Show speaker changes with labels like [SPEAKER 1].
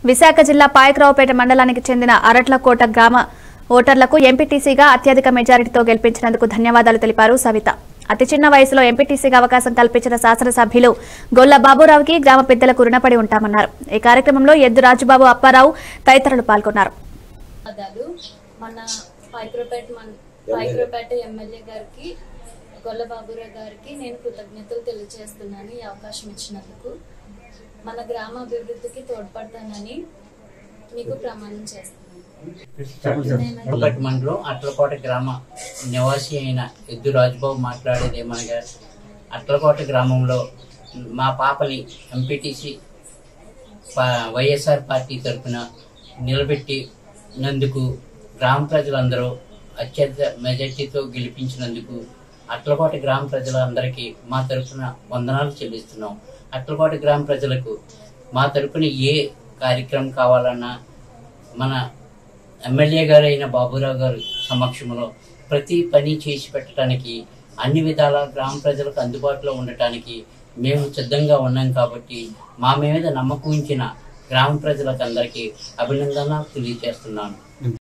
[SPEAKER 1] విశాఖ జిల్లా పాయకరావుపేట మండలానికి చెందిన అరట్లకోట గ్రామ ఓటర్లకు ఎంపీటీసీగా అత్యధిక మెజారిటీతో గెలిపించినందుకు ధన్యవాదాలు తెలిపారు సవిత. అతి చిన్న వయసులో ఎంపీటీసీగా అవకాశం కల్పించిన శాసనసభ్యులు గొల్ల బాబురావుకి గ్రామ పెద్దలకు రుణపడి ఉంటామన్నారు. ఈ కార్యక్రమంలో ఎద్దు రాజుబాబు, అప్పారావు తదితరులు పాల్గొన్నారు.
[SPEAKER 2] మన పాయకరావుపేట ఎమ్మెల్యే గారికి, గొల్ల బాబురావు గారికి నేను కృతజ్ఞతలు తెలియజేస్తున్నాను. ఈ అవకాశం ఇచ్చినందుకు మన గ్రామ అభివృద్ధికి తోడ్పడతానని మీకు ప్రమాణం చేస్తున్నాను.
[SPEAKER 3] మండలం అట్లకోట గ్రామ నివాసి అయిన ఎద్దు రాజుబాబు మాట్లాడేది ఏమనగా, అట్లకోట గ్రామంలో మా పాపని ఎంపీటీసీ వైఎస్ఆర్ పార్టీ తరఫున నిలబెట్టినందుకు గ్రామ ప్రజలందరూ అత్యధిక మెజార్టీతో గెలిపించినందుకు అట్లకోట గ్రామ ప్రజలందరికీ మా తరఫున వందనాలు చెల్లిస్తున్నాం. అట్లకోట గ్రామ ప్రజలకు మా తరఫున ఏ కార్యక్రమం కావాలన్నా మన ఎమ్మెల్యే గారు అయిన బాబురావు గారు సమక్షంలో ప్రతి పని చేసి పెట్టడానికి, అన్ని విధాల గ్రామ ప్రజలకు అందుబాటులో ఉండటానికి మేము సిద్ధంగా ఉన్నాం. కాబట్టి మా మీద నమ్మకం ఉంచిన గ్రామ ప్రజలకు అందరికీ అభినందనలు తెలియజేస్తున్నాను.